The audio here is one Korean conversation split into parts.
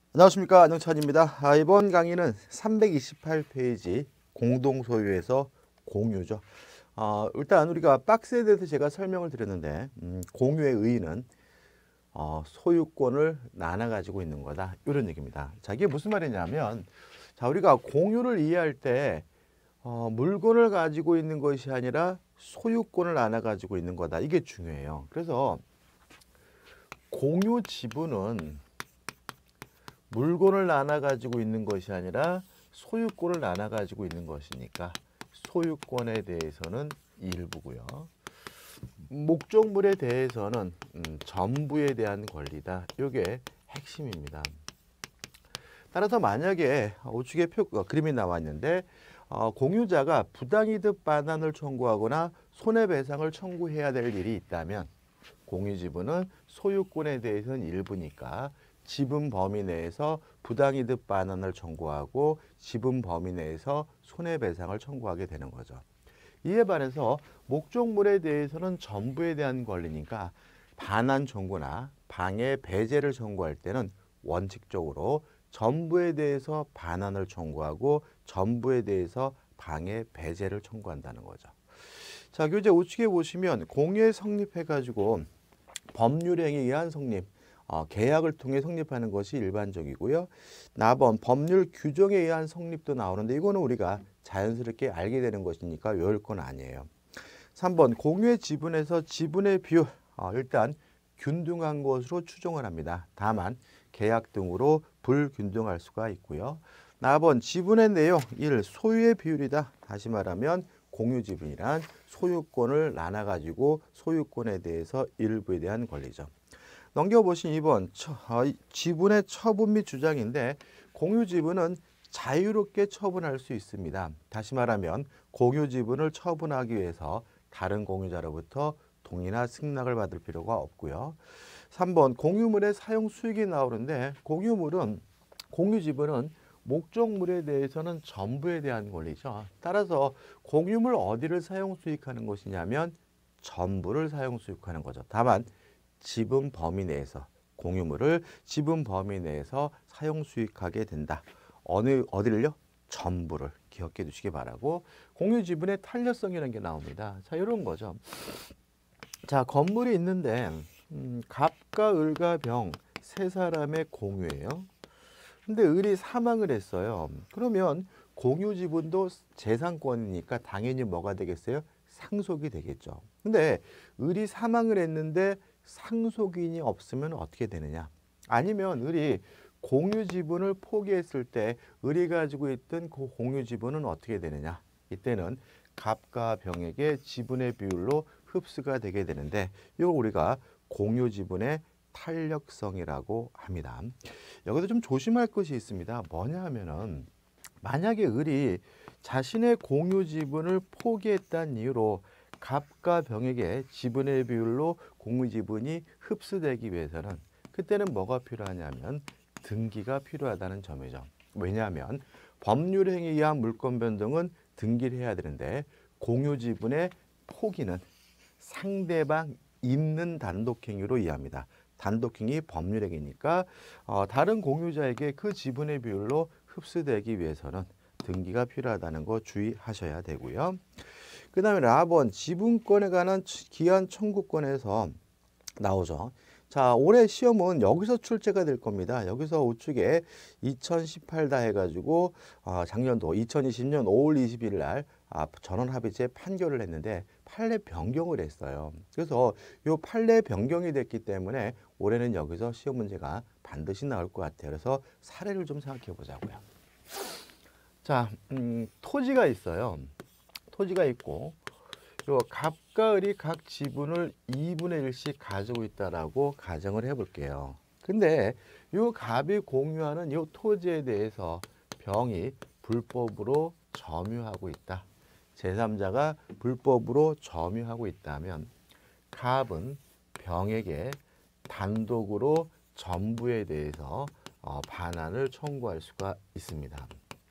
안녕하십니까, 안영찬입니다. 이번 강의는 328페이지 공동소유에서 공유죠. 일단 우리가 박스에 대해서 제가 설명을 드렸는데 공유의 의의는 소유권을 나눠 가지고 있는 거다, 이런 얘기입니다. 자, 이게 무슨 말이냐면, 자, 우리가 공유를 이해할 때 물건을 가지고 있는 것이 아니라 소유권을 나눠 가지고 있는 거다, 이게 중요해요. 그래서 공유 지분은 물건을 나눠 가지고 있는 것이 아니라 소유권을 나눠 가지고 있는 것이니까 소유권에 대해서는 일부고요. 목적물에 대해서는 전부에 대한 권리다. 이게 핵심입니다. 따라서 만약에 우측에 그림이 나와 있는데 공유자가 부당이득 반환을 청구하거나 손해배상을 청구해야 될 일이 있다면 공유지분은 소유권에 대해서는 일부니까 지분 범위 내에서 부당이득 반환을 청구하고 지분 범위 내에서 손해배상을 청구하게 되는 거죠. 이에 반해서 목적물에 대해서는 전부에 대한 권리니까 반환 청구나 방해 배제를 청구할 때는 원칙적으로 전부에 대해서 반환을 청구하고 전부에 대해서 방해 배제를 청구한다는 거죠. 자, 교재 우측에 보시면 공유에 성립해가지고 법률행위에 의한 성립, 계약을 통해 성립하는 것이 일반적이고요. 4번 법률 규정에 의한 성립도 나오는데 이거는 우리가 자연스럽게 알게 되는 것이니까 외울 건 아니에요. 3번 공유의 지분에서 지분의 비율, 일단 균등한 것으로 추정을 합니다. 다만 계약 등으로 불균등할 수가 있고요. 4번 지분의 내용 1. 소유의 비율이다. 다시 말하면 공유 지분이란 소유권을 나눠 가지고 소유권에 대해서 일부에 대한 권리죠. 넘겨보신 2번 지분의 처분 및 주장인데 공유 지분은 자유롭게 처분할 수 있습니다. 다시 말하면 공유 지분을 처분하기 위해서 다른 공유자로부터 동의나 승낙을 받을 필요가 없고요. 3번 공유물의 사용 수익이 나오는데 공유 지분은 목적물에 대해서는 전부에 대한 권리죠. 따라서 공유물 어디를 사용 수익하는 것이냐면 전부를 사용 수익하는 거죠. 다만 지분 범위 내에서 공유물을 지분 범위 내에서 사용 수익하게 된다. 어디를요? 전부를 기억해 두시기 바라고. 공유 지분의 탄력성이라는 게 나옵니다. 자, 이런 거죠. 자, 건물이 있는데 갑과 을과 병 세 사람의 공유예요. 근데 을이 사망을 했어요. 그러면 공유 지분도 재산권이니까 당연히 뭐가 되겠어요? 상속이 되겠죠. 근데 을이 사망을 했는데 상속인이 없으면 어떻게 되느냐? 아니면 을이 공유 지분을 포기했을 때 을이 가지고 있던 그 공유 지분은 어떻게 되느냐? 이때는 갑과 병에게 지분의 비율로 흡수가 되게 되는데 이걸 우리가 공유 지분의 탄력성이라고 합니다. 여기서 좀 조심할 것이 있습니다. 뭐냐 하면은 만약에 을이 자신의 공유 지분을 포기했다는 이유로 갑과 병에게 지분의 비율로 공유 지분이 흡수되기 위해서는 그때는 뭐가 필요하냐면 등기가 필요하다는 점이죠. 왜냐하면 법률 행위에 의한 물권 변동은 등기를 해야 되는데 공유 지분의 포기는 상대방 있는 단독행위로 이해합니다. 단독행위 법률행위니까 다른 공유자에게 그 지분의 비율로 흡수되기 위해서는 등기가 필요하다는 거 주의하셔야 되고요. 그 다음에 라번 지분권에 관한 기한 청구권에서 나오죠. 자, 올해 시험은 여기서 출제가 될 겁니다. 여기서 우측에 2018다 해가지고 작년도 2020년 5월 21일 날 전원합의체 판결을 했는데 판례 변경을 했어요. 그래서 이 판례 변경이 됐기 때문에 올해는 여기서 시험 문제가 반드시 나올 것 같아요. 그래서 사례를 좀 생각해 보자고요. 자, 토지가 있어요. 토지가 있고 요 갑과 을이 각 지분을 2분의 1씩 가지고 있다라고 가정을 해볼게요. 근데 요 갑이 공유하는 요 토지에 대해서 병이 불법으로 점유하고 있다. 제3자가 불법으로 점유하고 있다면 갑은 병에게 단독으로 전부에 대해서 반환을 청구할 수가 있습니다.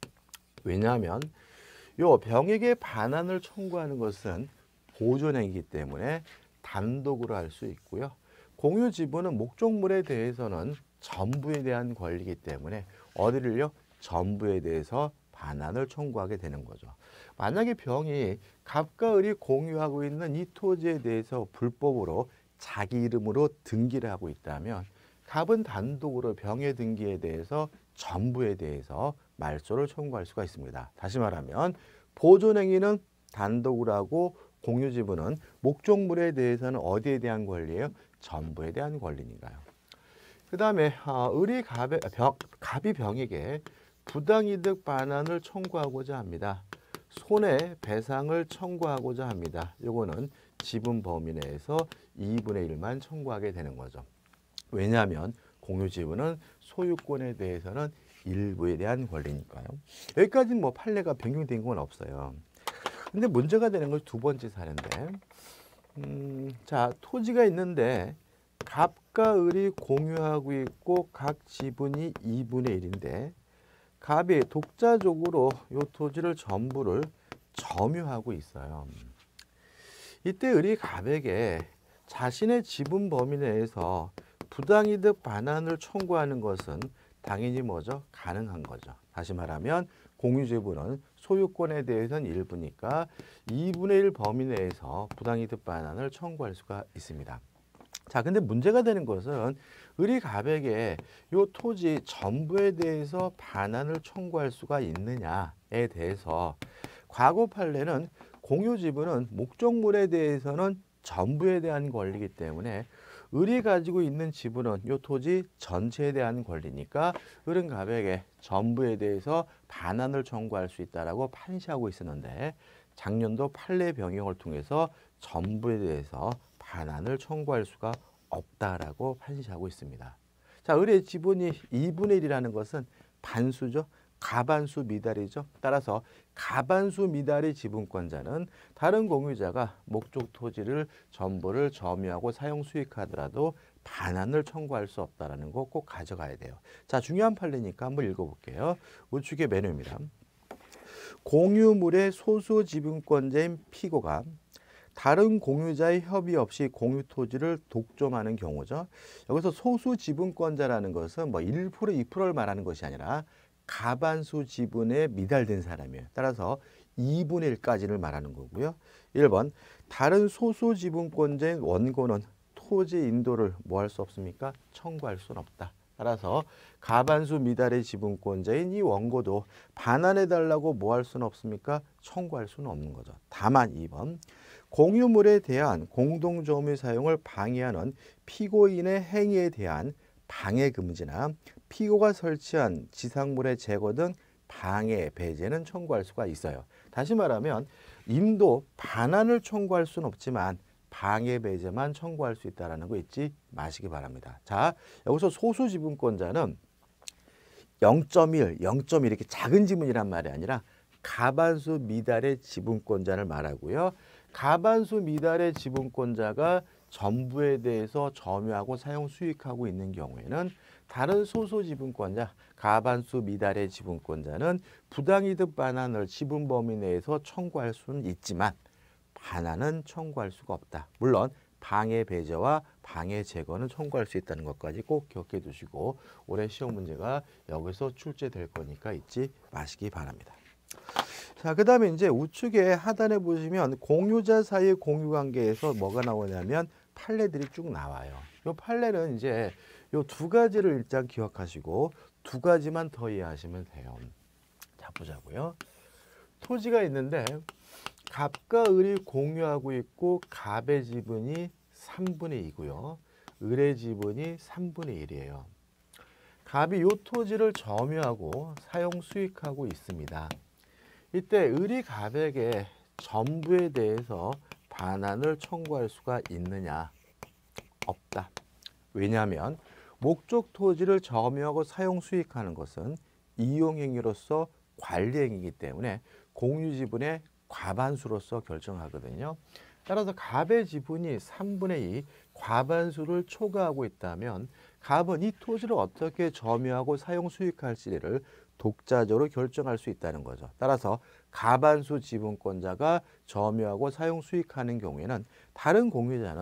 왜냐하면 요 병에게 반환을 청구하는 것은 보존행위이기 때문에 단독으로 할 수 있고요. 공유 지분은 목적물에 대해서는 전부에 대한 권리이기 때문에 어디를요? 전부에 대해서 반환을 청구하게 되는 거죠. 만약에 병이 갑과 을이 공유하고 있는 이 토지에 대해서 불법으로 자기 이름으로 등기를 하고 있다면 갑은 단독으로 병의 등기에 대해서 전부에 대해서 말소를 청구할 수가 있습니다. 다시 말하면 보존행위는 단독으로 하고 공유지분은 목적물에 대해서는 어디에 대한 권리예요? 전부에 대한 권리니까요. 그 다음에 을이 갑이 병에게 부당이득 반환을 청구하고자 합니다. 손해배상을 청구하고자 합니다. 요거는 지분 범위 내에서 2분의 1만 청구하게 되는 거죠. 왜냐하면 공유지분은 소유권에 대해서는 일부에 대한 권리니까요. 여기까지는 뭐 판례가 변경된 건 없어요. 근데 문제가 되는 건 두 번째 사례인데, 자, 토지가 있는데 갑과 을이 공유하고 있고 각 지분이 2분의 1인데 갑이 독자적으로 이 토지를 전부를 점유하고 있어요. 이때 을이 갑에게 자신의 지분 범위 내에서 부당이득 반환을 청구하는 것은 당연히 뭐죠? 가능한 거죠. 다시 말하면 공유지분은 소유권에 대해서는 일부니까 2분의 1 범위 내에서 부당이득 반환을 청구할 수가 있습니다. 자, 근데 문제가 되는 것은 을이 갑에게 이 토지 전부에 대해서 반환을 청구할 수가 있느냐에 대해서 과거 판례는 공유지분은 목적물에 대해서는 전부에 대한 권리이기 때문에 을이 가지고 있는 지분은 이 토지 전체에 대한 권리니까 을은 갑에게 전부에 대해서 반환을 청구할 수 있다라고 판시하고 있었는데 작년도 판례 변경을 통해서 전부에 대해서 반환을 청구할 수가 없다라고 판시하고 있습니다. 자, 을의 지분이 2분의 1이라는 것은 반수죠. 가반수 미달이죠. 따라서 가반수 미달의 지분권자는 다른 공유자가 목적 토지를 전부를 점유하고 사용 수익하더라도 반환을 청구할 수 없다는 거 꼭 가져가야 돼요. 자, 중요한 판례니까 한번 읽어볼게요. 우측의 메뉴입니다. 공유물의 소수 지분권자인 피고가 다른 공유자의 협의 없이 공유 토지를 독점하는 경우죠. 여기서 소수 지분권자라는 것은 뭐 1%, 2%를 말하는 것이 아니라 가반수 지분에 미달된 사람이에요. 따라서 2분의 1까지를 말하는 거고요. 1번, 다른 소수 지분권자인 원고는 토지 인도를 뭐 할 수 없습니까? 청구할 수는 없다. 따라서 가반수 미달의 지분권자인 이 원고도 반환해달라고 뭐 할 수는 없습니까? 청구할 수는 없는 거죠. 다만 2번, 공유물에 대한 공동점유 사용을 방해하는 피고인의 행위에 대한 방해 금지나 피고가 설치한 지상물의 제거 등 방해, 배제는 청구할 수가 있어요. 다시 말하면 인도, 반환을 청구할 수는 없지만 방해, 배제만 청구할 수 있다는 거 잊지 마시기 바랍니다. 자, 여기서 소수 지분권자는 0.1, 0.1 이렇게 작은 지분이란 말이 아니라 가반수 미달의 지분권자를 말하고요. 가반수 미달의 지분권자가 전부에 대해서 점유하고 사용 수익하고 있는 경우에는 다른 소수 지분권자, 가반수 미달의 지분권자는 부당이득 반환을 지분 범위 내에서 청구할 수는 있지만 반환은 청구할 수가 없다. 물론 방해 배제와 방해 제거는 청구할 수 있다는 것까지 꼭 기억해 두시고 올해 시험 문제가 여기서 출제될 거니까 잊지 마시기 바랍니다. 자, 그 다음에 이제 우측에 하단에 보시면 공유자 사이의 공유관계에서 뭐가 나오냐면 판례들이 쭉 나와요. 이 판례는 이제 이 두 가지를 일단 기억하시고 두 가지만 더 이해하시면 돼요. 자, 보자고요. 토지가 있는데 갑과 을이 공유하고 있고 갑의 지분이 3분의 2고요. 을의 지분이 3분의 1이에요. 갑이 이 토지를 점유하고 사용 수익하고 있습니다. 이때 을이 갑에게 전부에 대해서 반환을 청구할 수가 있느냐? 없다. 왜냐하면 목적 토지를 점유하고 사용 수익하는 것은 이용행위로서 관리행위이기 때문에 공유지분의 과반수로서 결정하거든요. 따라서 갑의 지분이 3분의 2 과반수를 초과하고 있다면 갑은 이 토지를 어떻게 점유하고 사용 수익할지를 독자적으로 결정할 수 있다는 거죠. 따라서 가반수 지분권자가 점유하고 사용 수익하는 경우에는 다른 공유자는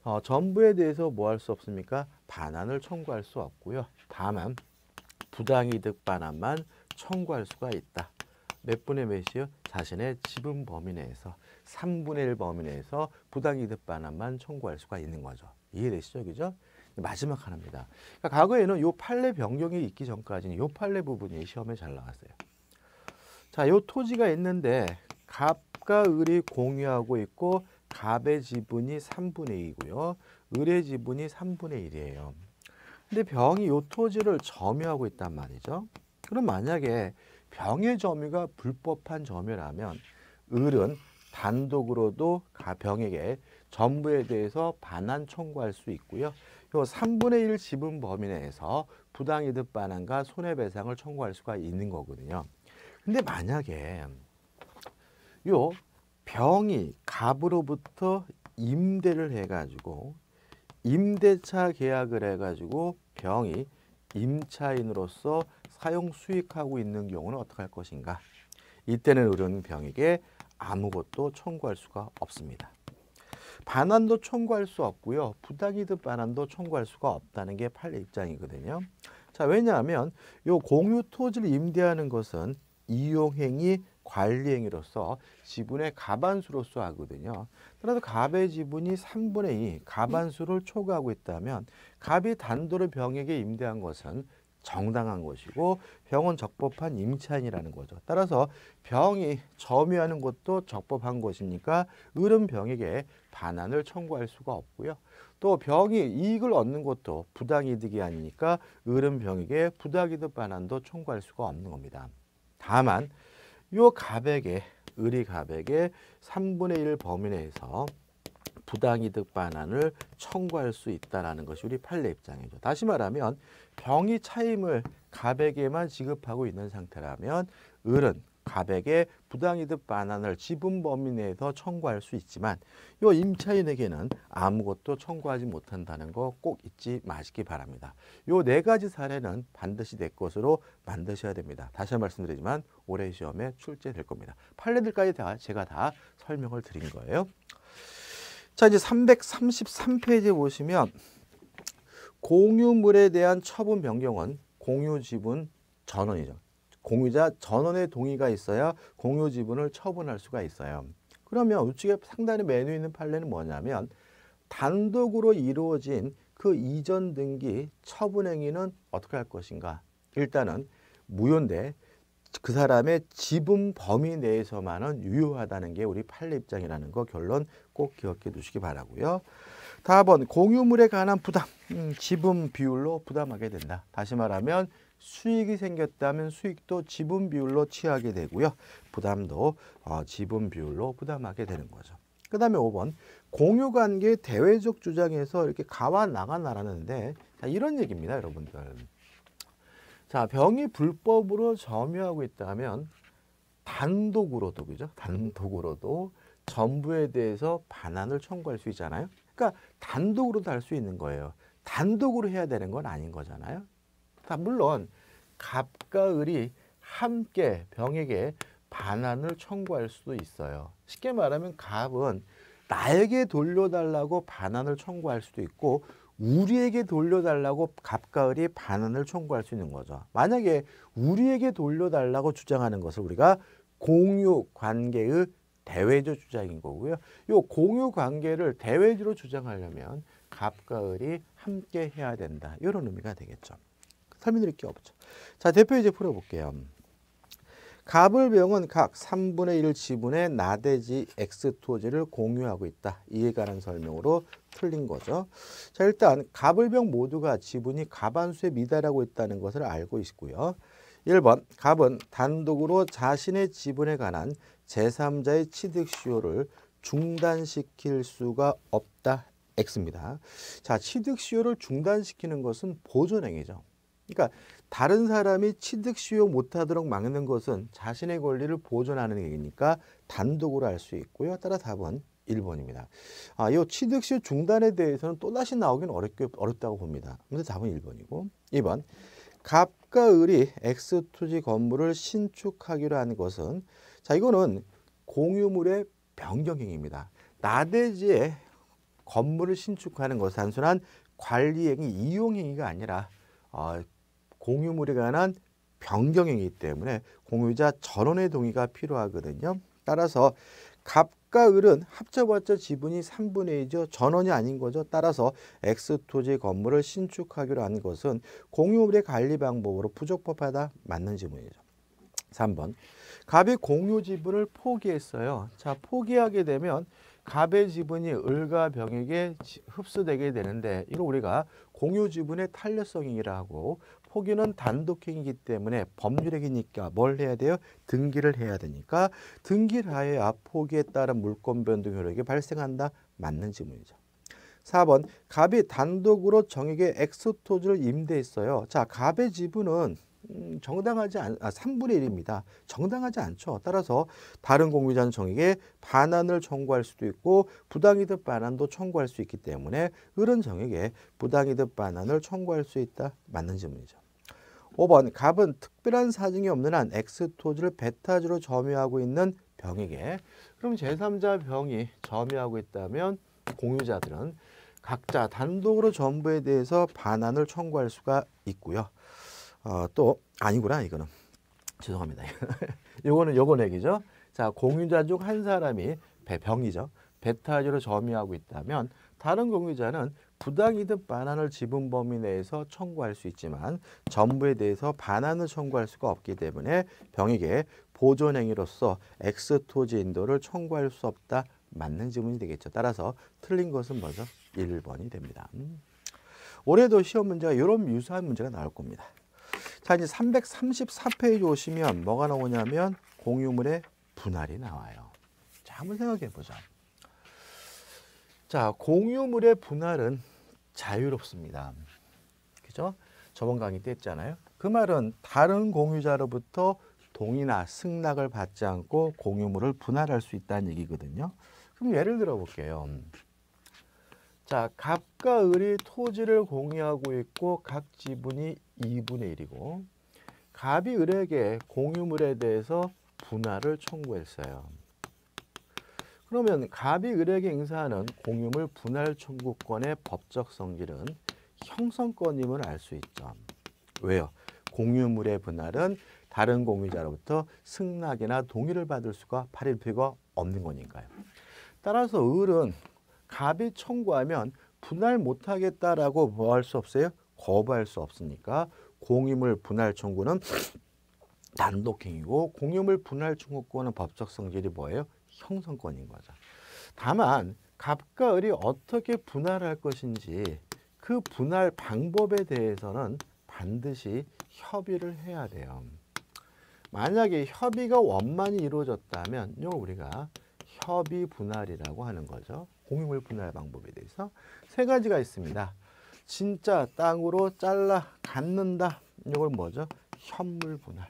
전부에 대해서 뭐 할 수 없습니까? 반환을 청구할 수 없고요. 다만 부당이득 반환만 청구할 수가 있다. 몇 분의 몇이요? 자신의 지분 범위 내에서 3분의 1 범위 내에서 부당이득 반환만 청구할 수가 있는 거죠. 이해되시죠? 그죠? 마지막 하나입니다. 그러니까 과거에는 요 판례 변경이 있기 전까지는 요 판례 부분이 시험에 잘 나왔어요. 자, 요 토지가 있는데 갑과 을이 공유하고 있고 갑의 지분이 3분의 2고요. 을의 지분이 3분의 1이에요. 근데 병이 요 토지를 점유하고 있단 말이죠. 그럼 만약에 병의 점유가 불법한 점유라면 을은 단독으로도 병에게 전부에 대해서 반환 청구할 수 있고요. 요 3분의 1 지분 범위 내에서 부당이득 반환과 손해배상을 청구할 수가 있는 거거든요. 근데 만약에 요 병이 갑으로부터 임대를 해가지고 임대차 계약을 해가지고 병이 임차인으로서 사용 수익하고 있는 경우는 어떻게 할 것인가? 이때는 을은 병에게 아무것도 청구할 수가 없습니다. 반환도 청구할 수 없고요. 부당이득 반환도 청구할 수가 없다는 게 판례 입장이거든요. 자, 왜냐하면 요 공유 토지를 임대하는 것은 이용행위 관리행위로서 지분의 가반수로서 하거든요. 따라서 갑의 지분이 3분의 2 가반수를 초과하고 있다면 갑이 단도로 병에게 임대한 것은 정당한 것이고 병은 적법한 임차인이라는 거죠. 따라서 병이 점유하는 것도 적법한 것이니까 을은 병에게 반환을 청구할 수가 없고요. 또 병이 이익을 얻는 것도 부당이득이 아니니까 을은 병에게 부당이득 반환도 청구할 수가 없는 겁니다. 다만 요 갑에게 을이 갑에게 3분의 1 범위 내에서 부당이득 반환을 청구할 수 있다는 것이 우리 판례 입장이죠. 다시 말하면 병이 차임을 갑에게만 지급하고 있는 상태라면 을은 갑에게 부당이득 반환을 지분 범위 내에서 청구할 수 있지만 요 임차인에게는 아무것도 청구하지 못한다는 거 꼭 잊지 마시기 바랍니다. 요 네 가지 사례는 반드시 내 것으로 만드셔야 됩니다. 다시 말씀드리지만 올해 시험에 출제될 겁니다. 판례들까지 제가 다 설명을 드린 거예요. 자, 이제 333페이지에 보시면 공유물에 대한 처분 변경은 공유 지분 전원이죠. 공유자 전원의 동의가 있어야 공유 지분을 처분할 수가 있어요. 그러면 우측에 상단에 메뉴 있는 판례는 뭐냐면 단독으로 이루어진 그 이전 등기 처분 행위는 어떻게 할 것인가? 일단은 무효인데 그 사람의 지분 범위 내에서만은 유효하다는 게 우리 판례 입장이라는 거 결론 꼭 기억해 두시기 바라고요. 다음은 공유물에 관한 부담, 지분 비율로 부담하게 된다. 다시 말하면 수익이 생겼다면 수익도 지분 비율로 취하게 되고요. 부담도 지분 비율로 부담하게 되는 거죠. 그 다음에 5번 공유관계 대외적 주장에서 이렇게 가와 나가 나라는데 이런 얘기입니다, 여러분들. 자, 병이 불법으로 점유하고 있다면 단독으로도, 그죠? 단독으로도 전부에 대해서 반환을 청구할 수 있잖아요. 그러니까 단독으로도 할 수 있는 거예요. 단독으로 해야 되는 건 아닌 거잖아요. 물론 갑과 을이 함께 병에게 반환을 청구할 수도 있어요. 쉽게 말하면 갑은 나에게 돌려달라고 반환을 청구할 수도 있고 우리에게 돌려달라고 갑과 을이 반환을 청구할 수 있는 거죠. 만약에 우리에게 돌려달라고 주장하는 것을 우리가 공유 관계의 대외적 주장인 거고요. 이 공유 관계를 대외적으로 주장하려면 갑과 을이 함께 해야 된다. 이런 의미가 되겠죠. 설명드릴 게 없죠. 자, 대표 이제 풀어볼게요. 갑을 병은 각 3분의 1 지분의 나대지 X 토지를 공유하고 있다. 이에 관한 설명으로 틀린 거죠. 자, 일단 갑을 병 모두가 지분이 가반수에 미달하고 있다는 것을 알고 있고요. 1번 갑은 단독으로 자신의 지분에 관한 제3자의 취득 시효를 중단시킬 수가 없다. X입니다. 자, 취득 시효를 중단시키는 것은 보존행위죠. 그러니까 다른 사람이 취득 시효 못하도록 막는 것은 자신의 권리를 보존하는 얘기니까 단독으로 할 수 있고요. 따라 답은 1번입니다. 이 취득 시효 중단에 대해서는 또다시 나오기는 어렵다고 봅니다. 그래서 답은 1번이고 2번 갑과 을이 X토지 건물을 신축하기로 한 것은 자, 이거는 공유물의 변경행위입니다. 나대지에 건물을 신축하는 것은 단순한 관리행위, 이용행위가 아니라 공유물에 관한 변경행위이기 때문에 공유자 전원의 동의가 필요하거든요. 따라서 갑과 을은 합쳐봤자 지분이 3분의 2죠. 전원이 아닌 거죠. 따라서 X토지 건물을 신축하기로 한 것은 공유물의 관리 방법으로 부적법하다. 맞는 지문이죠. 3번. 갑이 공유 지분을 포기했어요. 자, 포기하게 되면 갑의 지분이 을과 병에게 흡수되게 되는데 이걸 우리가 공유 지분의 탄력성이라 하고, 포기는 단독행위이기 때문에 법률행위니까 뭘 해야 돼요? 등기를 해야 되니까 등기를 하여야 포기에 따른 물권 변동 효력이 발생한다. 맞는 지문이죠. 4번. 갑이 단독으로 정에게 X토지를 임대했어요. 자, 갑의 지분은 정당하지 3분의 1입니다. 정당하지 않죠. 따라서 다른 공유자는 정에게 반환을 청구할 수도 있고 부당이득 반환도 청구할 수 있기 때문에 을은 정에게 부당이득 반환을 청구할 수 있다. 맞는 질문이죠. 5번. 갑은 특별한 사정이 없는 한 X토지를 배타지로 점유하고 있는 병에게, 그럼 제3자 병이 점유하고 있다면 공유자들은 각자 단독으로 전부에 대해서 반환을 청구할 수가 있고요. 또 아니구나, 이거는 죄송합니다. 요거 얘기죠. 자, 공유자 중 한 사람이 병이죠. 배타지로 점유하고 있다면 다른 공유자는 부당이득 반환을 지분 범위 내에서 청구할 수 있지만 전부에 대해서 반환을 청구할 수가 없기 때문에 병에게 보존행위로서 X토지 인도를 청구할 수 없다. 맞는 지문이 되겠죠. 따라서 틀린 것은 뭐죠? 1번이 됩니다. 올해도 시험 문제가 이런 유사한 문제가 나올 겁니다. 자, 이제 334페이지 오시면 뭐가 나오냐면 공유물의 분할이 나와요. 자, 한번 생각해 보자. 자, 공유물의 분할은 자유롭습니다. 그죠? 저번 강의 때 했잖아요. 그 말은 다른 공유자로부터 동의나 승낙을 받지 않고 공유물을 분할할 수 있다는 얘기거든요. 그럼 예를 들어 볼게요. 자, 갑과 을이 토지를 공유하고 있고 각 지분이 2분의 1이고 갑이 을에게 공유물에 대해서 분할을 청구했어요. 그러면 갑이 을에게 행사하는 공유물 분할 청구권의 법적 성질은 형성권임을 알 수 있죠. 왜요? 공유물의 분할은 다른 공유자로부터 승낙이나 동의를 받을 수가 발휘할 필요가 없는 거니까요. 따라서 을은 갑이 청구하면 분할 못하겠다라고 뭐 할 수 없어요? 거부할 수 없으니까 공유물 분할 청구는 단독행위고 공유물 분할 청구권은 법적 성질이 뭐예요? 형성권인 거죠. 다만 갑과 을이 어떻게 분할할 것인지 그 분할 방법에 대해서는 반드시 협의를 해야 돼요. 만약에 협의가 원만히 이루어졌다면 이걸 우리가 협의 분할이라고 하는 거죠. 공유물 분할 방법에 대해서 세 가지가 있습니다. 진짜 땅으로 잘라 갖는다. 이걸 뭐죠? 현물 분할.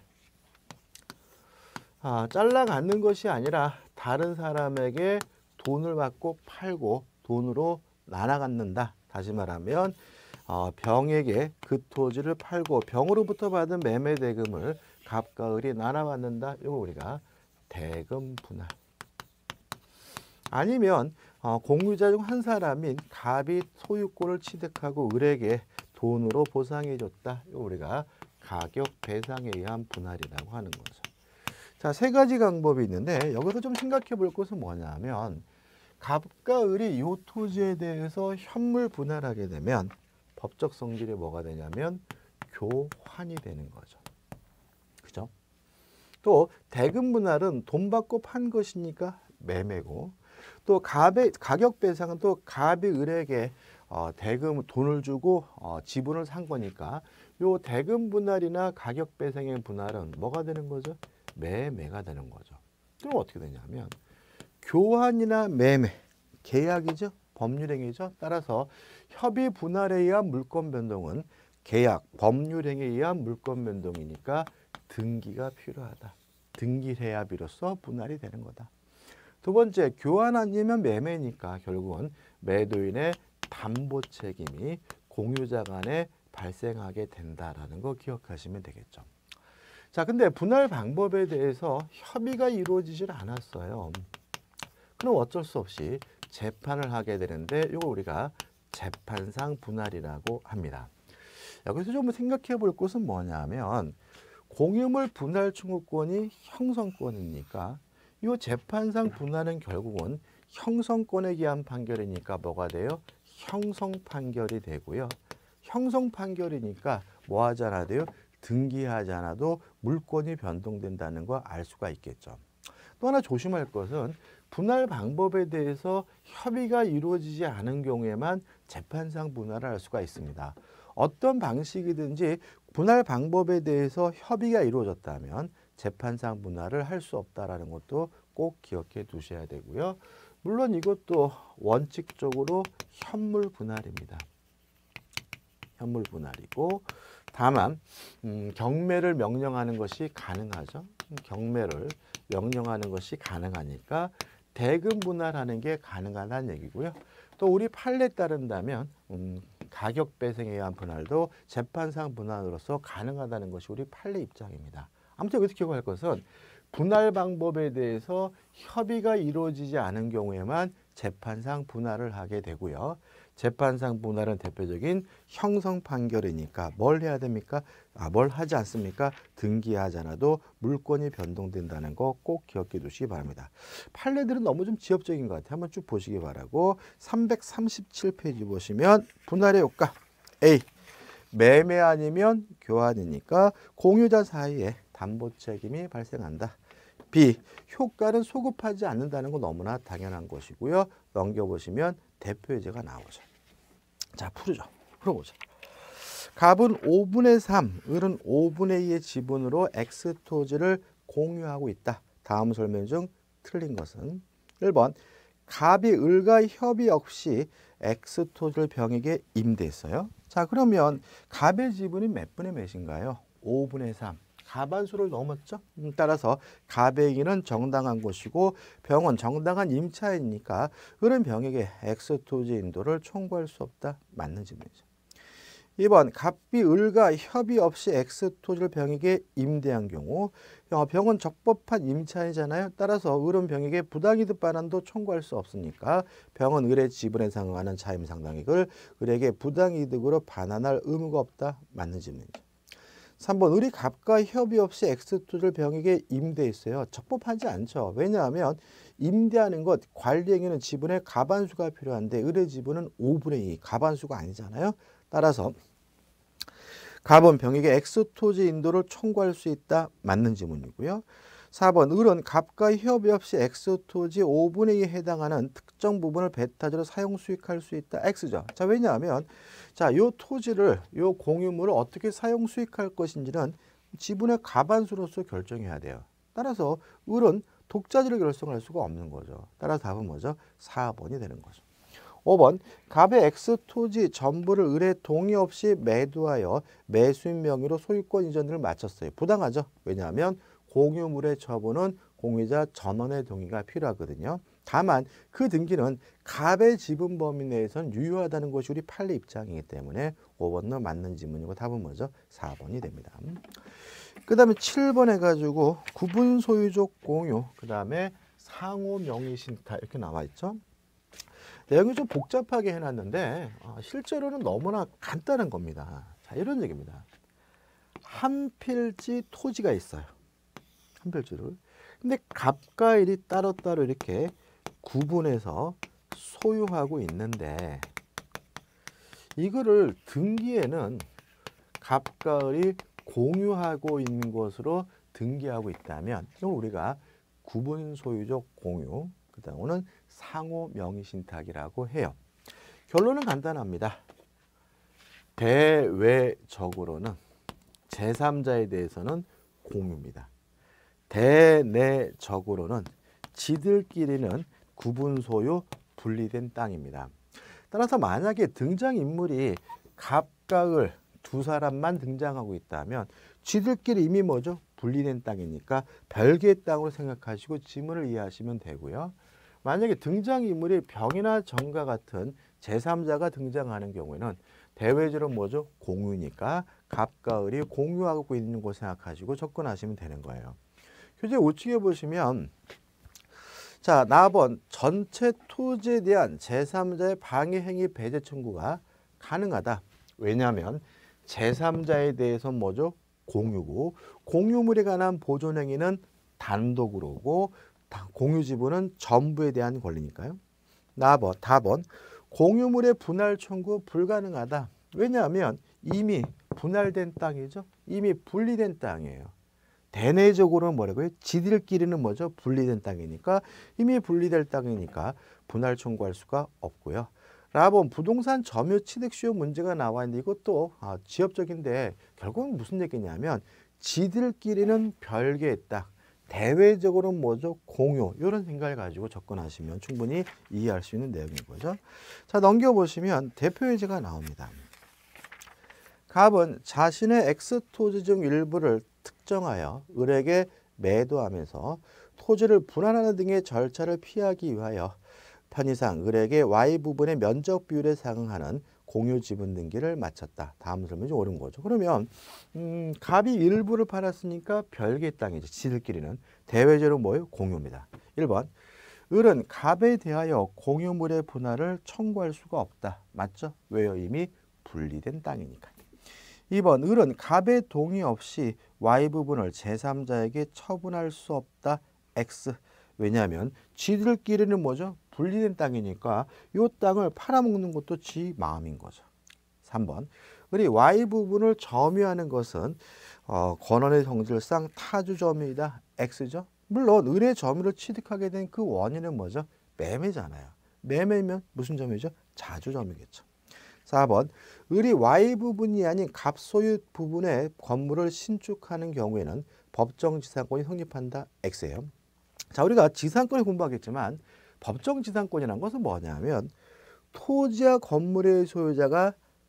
잘라 갖는 것이 아니라 다른 사람에게 돈을 받고 팔고 돈으로 나눠 갖는다. 다시 말하면 병에게 그 토지를 팔고 병으로부터 받은 매매 대금을 갑과 을이 나눠 갖는다. 이걸 우리가 대금 분할. 아니면 공유자 중 한 사람인 갑이 소유권을 취득하고 을에게 돈으로 보상해 줬다. 이거 우리가 가격 배상에 의한 분할이라고 하는 거죠. 자, 세 가지 방법이 있는데 여기서 좀 생각해 볼 것은 뭐냐면 갑과 을이 이 토지에 대해서 현물 분할하게 되면 법적 성질이 뭐가 되냐면 교환이 되는 거죠. 그죠? 또 대금 분할은 돈 받고 판 것이니까 매매고, 또 갑의 가격 배상은 또 갑이 을에게 대금 돈을 주고 지분을 산 거니까 요 대금 분할이나 가격 배상의 분할은 뭐가 되는 거죠? 매매가 되는 거죠. 그럼 어떻게 되냐면 교환이나 매매, 계약이죠. 법률행위죠. 따라서 협의 분할에 의한 물권 변동은 계약, 법률행위에 의한 물권 변동이니까 등기가 필요하다. 등기를 해야 비로소 분할이 되는 거다. 두 번째, 교환 아니면 매매니까 결국은 매도인의 담보 책임이 공유자 간에 발생하게 된다라는 거 기억하시면 되겠죠. 자, 근데 분할 방법에 대해서 협의가 이루어지질 않았어요. 그럼 어쩔 수 없이 재판을 하게 되는데 이걸 우리가 재판상 분할이라고 합니다. 여기서 좀 생각해 볼 것은 뭐냐면 공유물 분할 청구권이 형성권이니까 이 재판상 분할은 결국은 형성권에 기한 판결이니까 뭐가 돼요? 형성 판결이 되고요. 형성 판결이니까 뭐 하지 않아도 돼요? 등기하지 않아도 물권이 변동된다는 거 알 수가 있겠죠. 또 하나 조심할 것은 분할 방법에 대해서 협의가 이루어지지 않은 경우에만 재판상 분할을 할 수가 있습니다. 어떤 방식이든지 분할 방법에 대해서 협의가 이루어졌다면 재판상 분할을 할 수 없다라는 것도 꼭 기억해 두셔야 되고요. 물론 이것도 원칙적으로 현물 분할입니다. 현물 분할이고 다만 경매를 명령하는 것이 가능하죠. 경매를 명령하는 것이 가능하니까 대금 분할하는 게 가능하다는 얘기고요. 또 우리 판례에 따른다면 가격 배상에 의한 분할도 재판상 분할로서 가능하다는 것이 우리 판례 입장입니다. 아무튼 여기서 기억할 것은 분할 방법에 대해서 협의가 이루어지지 않은 경우에만 재판상 분할을 하게 되고요. 재판상 분할은 대표적인 형성 판결이니까 뭘 해야 됩니까? 뭘 하지 않습니까? 등기하지 않아도 물권이 변동된다는 거 꼭 기억해 두시기 바랍니다. 판례들은 너무 좀 지엽적인 것 같아요. 한번 쭉 보시기 바라고 337페이지 보시면 분할의 효과 A. 매매 아니면 교환이니까 공유자 사이에 담보 책임이 발생한다. B. 효과는 소급하지 않는다는 건 너무나 당연한 것이고요. 넘겨보시면 대표 예제가 나오죠. 자, 풀어보자. 갑은 5분의 3, 을은 5분의 2의 지분으로 X 토지를 공유하고 있다. 다음 설명 중 틀린 것은 1번 갑이 을과 협의 없이 X 토지를 병에게 임대했어요. 자, 그러면 갑의 지분이 몇 분의 몇인가요? 5분의 3. 가반수를 넘었죠. 따라서 갑의 의는 정당한 것이고 병은 정당한 임차이니까 을은 병에게 X 토지 인도를 청구할 수 없다. 맞는 질문이죠. 2번 갑이 을과 협의 없이 X 토지를 병에게 임대한 경우 병은 적법한 임차이잖아요. 따라서 을은 병에게 부당이득 반환도 청구할 수 없으니까 병은 을의 지분에 상응하는 차임 상당액을 을에게 부당이득으로 반환할 의무가 없다. 맞는 질문이죠. 3번 을이 갑과 협의 없이 X 토지를 병에게 임대했어요. 적법하지 않죠. 왜냐하면 임대하는 것, 관리행위는 지분의 가반수가 필요한데 을의 지분은 5분의 2, 가반수가 아니잖아요. 따라서 갑은 병에게 X 토지 인도를 청구할 수 있다. 맞는 지문이고요. 4번 을은 갑과 협의 없이 X 토지 5분의 2에 해당하는 특정 부분을 배타지로 사용 수익할 수 있다. X죠. 자, 왜냐하면 요 토지를 요 공유물을 어떻게 사용 수익할 것인지는 지분의 가반수로서 결정해야 돼요. 따라서 을은 독자지를 결정할 수가 없는 거죠. 따라서 답은 뭐죠? 4번이 되는 거죠. 5번 갑의 X 토지 전부를 을의 동의 없이 매도하여 매수인 명의로 소유권 이전을 마쳤어요. 부당하죠. 왜냐하면 공유물의 처분은 공유자 전원의 동의가 필요하거든요. 다만 그 등기는 갑의 지분 범위 내에선 유효하다는 것이 우리 판례 입장이기 때문에 5번은 맞는 지문이고 답은 뭐죠? 4번이 됩니다. 그 다음에 7번 해가지고 구분 소유적 공유, 그 다음에 상호 명의 신탁 이렇게 나와 있죠. 내용이 좀 복잡하게 해놨는데 실제로는 너무나 간단한 겁니다. 자, 이런 얘기입니다. 한 필지 토지가 있어요. 한 필지를. 근데 갑과 을이 따로따로 이렇게 구분해서 소유하고 있는데 이거를 등기에는 갑과 을이 공유하고 있는 것으로 등기하고 있다면 이걸 우리가 구분 소유적 공유, 그 다음은 상호 명의 신탁이라고 해요. 결론은 간단합니다. 대외적으로는 제3자에 대해서는 공유입니다. 대내적으로는 지들끼리는 구분 소유 분리된 땅입니다. 따라서 만약에 등장인물이 갑과 을 두 사람만 등장하고 있다면 지들끼리 이미 뭐죠? 분리된 땅이니까 별개의 땅으로 생각하시고 지문을 이해하시면 되고요. 만약에 등장인물이 병이나 정과 같은 제3자가 등장하는 경우에는 대외적으로 뭐죠? 공유니까 갑과 을이 공유하고 있는 곳 생각하시고 접근하시면 되는 거예요. 교재 우측에 보시면 자, 4번 전체 토지에 대한 제3자의 방해 행위 배제 청구가 가능하다. 왜냐하면 제3자에 대해서는 뭐죠? 공유고 공유물에 관한 보존 행위는 단독으로고 공유 지분은 전부에 대한 권리니까요. 4번 공유물의 분할 청구 불가능하다. 왜냐하면 이미 분할된 땅이죠. 이미 분리된 땅이에요. 대내적으로는 뭐라고요? 지들끼리는 뭐죠? 분리된 땅이니까 이미 분리될 땅이니까 분할 청구할 수가 없고요. 라본 부동산 점유 취득 수요 문제가 나와 있는데 이것도 지엽적인데 결국은 무슨 얘기냐면 지들끼리는 별개의 땅, 대외적으로는 뭐죠? 공유. 이런 생각을 가지고 접근하시면 충분히 이해할 수 있는 내용인 거죠. 자, 넘겨보시면 대표 예제가 나옵니다. 갑은 자신의 X토지 중 일부를 특정하여 을에게 매도하면서 토지를 분할하는 등의 절차를 피하기 위하여 편의상 을에게 Y 부분의 면적 비율에 상응하는 공유 지분 등기를 마쳤다. 다음 설명이 좀 옳은 거죠. 그러면 갑이 일부를 팔았으니까 별개의 땅이죠. 지들끼리는. 대외적으로 뭐예요? 공유입니다. 1번 을은 갑에 대하여 공유물의 분할을 청구할 수가 없다. 맞죠? 왜요? 이미 분리된 땅이니까. 2번 을은 갑의 동의 없이 Y 부분을 제3자에게 처분할 수 없다. X. 왜냐하면 지들끼리는 뭐죠? 분리된 땅이니까 이 땅을 팔아먹는 것도 지 마음인 거죠. 3번 을이 Y 부분을 점유하는 것은 권한의 성질상 타주 점유이다. X죠. 물론 을의 점유를 취득하게 된 그 원인은 뭐죠? 매매잖아요. 매매면 무슨 점유죠? 자주 점유겠죠. 4번 을이 Y 부분이 아닌 갑 소유 부분의 건물을 신축하는 경우에는 법정 지상권이 성립한다. X예요. 자, 우리가 지상권을 공부하겠지만 법정 지상권이라는 것은 뭐냐면 토지와 건물의 소유자가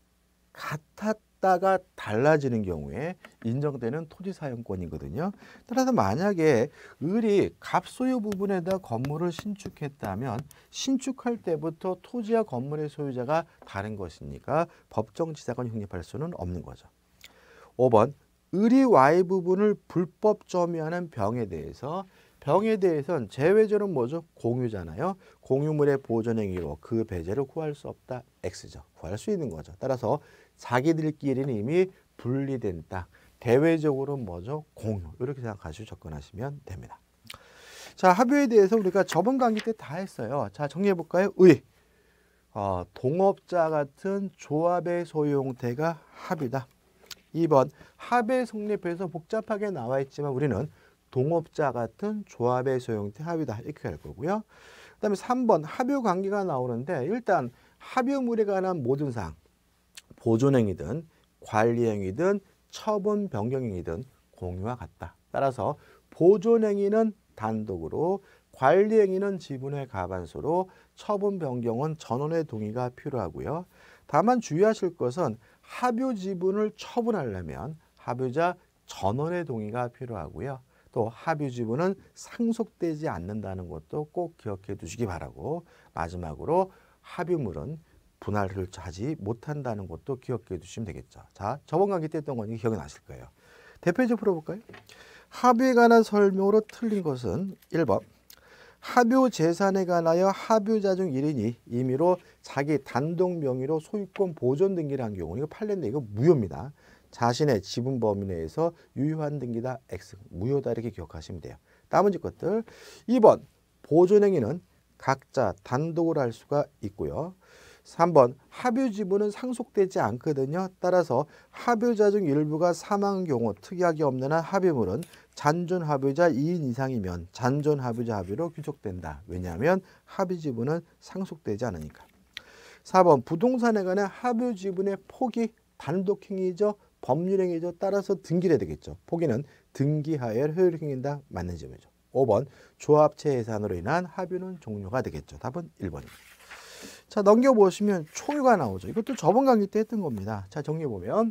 같았다가 달라지는 경우에 인정되는 토지 사용권이거든요. 따라서 만약에 을이 갑소유 부분에다 건물을 신축했다면 신축할 때부터 토지와 건물의 소유자가 다른 것이니까 법정 지상권이 성립할 수는 없는 거죠. 5번 을이 Y 부분을 불법 점유하는 병에 대해서는 제외적으로는 뭐죠? 공유잖아요. 공유물의 보존 행위로 그 배제를 구할 수 없다. X죠. 구할 수 있는 거죠. 따라서 자기들끼리는 이미 분리된 땅, 대외적으로는 뭐죠? 공유. 이렇게 생각하시고 접근하시면 됩니다. 자, 합의에 대해서 우리가 저번 강의 때 다 했어요. 자, 정리해 볼까요? 동업자 같은 조합의 소유 형태가 합의다. 2번 합의 성립해서 복잡하게 나와 있지만 우리는 동업자 같은 조합의 소유 형태 합의다. 이렇게 할 거고요. 그 다음에 3번 합의 관계가 나오는데 일단 합의물에 관한 모든 사항, 보존행위든 관리행위든 처분 변경행위든 공유와 같다. 따라서 보존행위는 단독으로 관리행위는 지분의 과반수로 처분 변경은 전원의 동의가 필요하고요. 다만 주의하실 것은 합의 지분을 처분하려면 합의자 전원의 동의가 필요하고요. 또 합의 지분은 상속되지 않는다는 것도 꼭 기억해 두시기 바라고 마지막으로 합의물은 분할을 하지 못한다는 것도 기억해 두시면 되겠죠. 자, 저번 강의 때 했던 거니 기억이 나실 거예요. 대표적 풀어볼까요? 합의에 관한 설명으로 틀린 것은 1번 합의 재산에 관하여 합의자 중 1인이 임의로 자기 단독 명의로 소유권 보존 등기를 한 경우 이거 판례인데 이거 무효입니다. 자신의 지분 범위 내에서 유효한 등기다. X. 무효다. 이렇게 기억하시면 돼요. 나머지 것들 2번 보존행위는 각자 단독으로 할 수가 있고요. 3번 합의 지분은 상속되지 않거든요. 따라서 합의자 중 일부가 사망한 경우 특이하게 없는 한 합의물은 잔존 합의자 2인 이상이면 잔존 합의자 합의로 귀속된다. 왜냐하면 합의 지분은 상속되지 않으니까. 4번 부동산에 관한 합의 지분의 포기 단독행위죠. 법률행위죠. 따라서 등기를 해야 되겠죠. 포기는 등기하여 효력행위다. 맞는 점이죠. 5번 조합체 해산으로 인한 합의는 종료가 되겠죠. 답은 1번입니다. 자, 넘겨보시면 총유가 나오죠. 이것도 저번 강의 때 했던 겁니다. 자, 정리해보면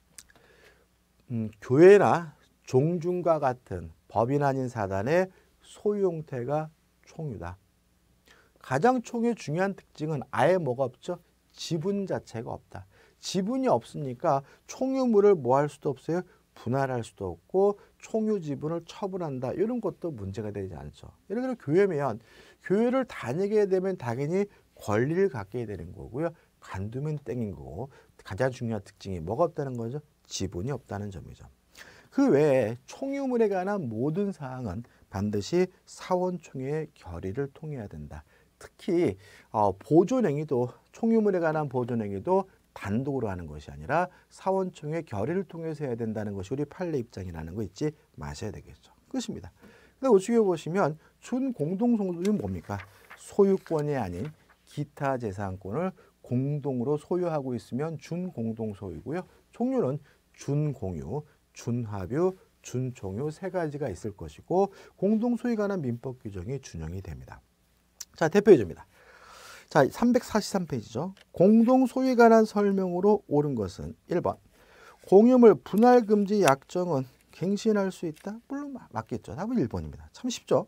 교회나 종중과 같은 법인 아닌 사단의 소유 형태가 총유다. 가장 총유의 중요한 특징은 아예 뭐가 없죠? 지분 자체가 없다. 지분이 없으니까 총유물을 뭐 할 수도 없어요? 분할할 수도 없고 총유 지분을 처분한다. 이런 것도 문제가 되지 않죠. 예를 들어 교회면 교회를 다니게 되면 당연히 권리를 갖게 되는 거고요. 관두면 땡인 거고 가장 중요한 특징이 뭐가 없다는 거죠? 지분이 없다는 점이죠. 그 외에 총유물에 관한 모든 사항은 반드시 사원총회의 결의를 통해야 된다. 특히 보존행위도 총유물에 관한 보존행위도 단독으로 하는 것이 아니라 사원총회 결의를 통해서 해야 된다는 것이 우리 판례 입장이라는 거 잊지 마셔야 되겠죠. 끝입니다. 근데 우측에 보시면 준공동소유는 뭡니까? 소유권이 아닌 기타 재산권을 공동으로 소유하고 있으면 준공동소유고요. 종류는 준공유, 준합유, 준총유 세 가지가 있을 것이고 공동소유에 관한 민법 규정이 준용이 됩니다. 자, 대표 예제입니다. 자, 343페이지죠. 공동소유에 관한 설명으로 옳은 것은 1번. 공유물 분할 금지 약정은 갱신할 수 있다? 물론 맞겠죠. 답은 1번입니다. 참 쉽죠.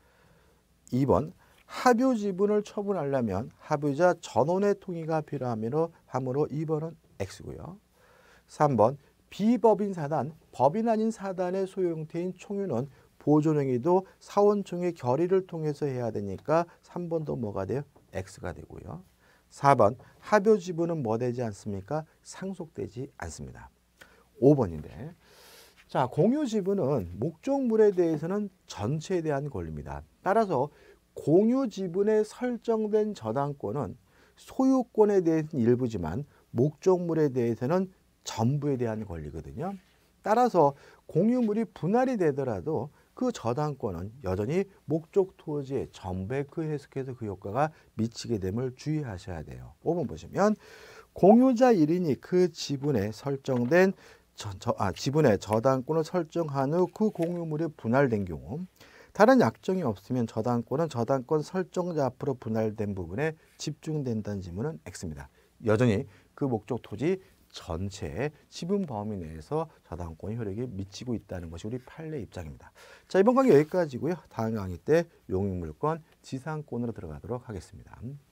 2번. 합유 지분을 처분하려면 합유자 전원의 동의가 필요하므로 2번은 X고요. 3번. 비법인 사단, 법인 아닌 사단의 소유 형태인 총유는 보존행위도 사원총회 결의를 통해서 해야 되니까 3번도 뭐가 돼요? X가 되고요. 4번 합유 지분은 뭐 되지 않습니까? 상속되지 않습니다. 5번인데 자, 공유 지분은 목적물에 대해서는 전체에 대한 권리입니다. 따라서 공유 지분에 설정된 저당권은 소유권에 대해서는 일부지만 목적물에 대해서는 전부에 대한 권리거든요. 따라서 공유물이 분할이 되더라도 그 저당권은 여전히 목적 토지의 전부에 그 해석해서 그 효과가 미치게 됨을 주의하셔야 돼요. 5번 보시면 공유자 1인이 그 지분에 설정된 지분의 저당권을 설정한 후 그 공유물이 분할된 경우 다른 약정이 없으면 저당권은 저당권 설정자 앞으로 분할된 부분에 집중된다는 지문은 X입니다. 여전히 그 목적 토지 전체의 지분 범위 내에서 저당권이 효력이 미치고 있다는 것이 우리 판례 입장입니다. 자, 이번 강의 여기까지고요. 다음 강의 때 용익물권 지상권으로 들어가도록 하겠습니다.